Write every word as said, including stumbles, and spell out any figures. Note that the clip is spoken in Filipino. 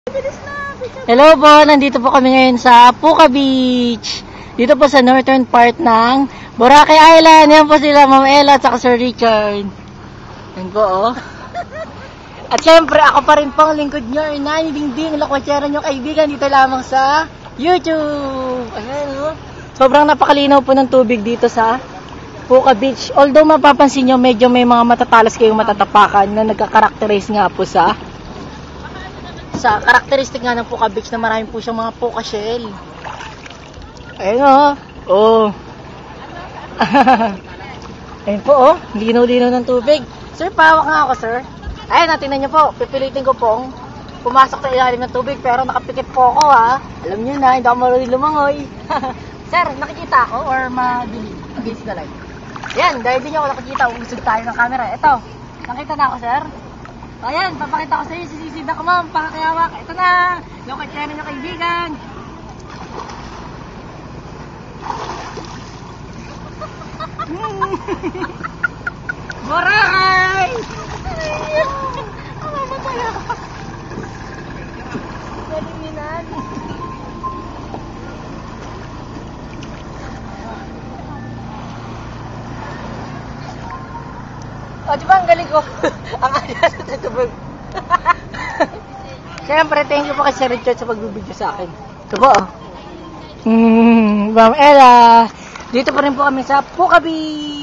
Hello po, nandito po kami ngayon sa Puka Beach. Dito po sa northern part ng Boracay Island. Yan po sila, Ma'am Ella at saka Sir Richard. Yan po, oh. At syempre, ako pa rin po ang lingkod nyo, Nani Dingding, lakwatsera nyo kaibigan, dito lamang sa YouTube. Ayan, oh. Sobrang napakalinaw po ng tubig dito sa Puka Beach. Although mapapansin nyo, medyo may mga matatalas kayong matatapakan na nagka-characterize nga po sa sa karakteristik nga ng Puka Beach na marami po siyang mga Puka shell. Ayun o. Oh. Ayun po oh. Linaw-linaw ng tubig. Sir, pahawak nga ako, sir. Ayun, natin nyo po. Pipilitin ko pong pumasok sa ilalim ng tubig pero nakapikit po ako, ha. Alam nyo na, hindi ako marunong lumangoy. Sir, nakikita ako or madilim against the light? Yan, dahil din nyo ako nakikita, umusog tayo ng camera. Ito, nakita na ako, sir. Ayan, papakita ko sa iyo, sisisid ako, ma'am, pakakayawak. Ito na, yung katsyanan nyo kaibigan. Boracay! Ang mamatay ako. Galing ni Nani. O, diba ang galing ko? Ang alias sa tutubog. Siyempre, thank you po kay Sir Richard sa pagbibideo sa akin. Ito po, oh. Hmm, Ma'am Ella. Dito pa rin po kami sa Puka Beach.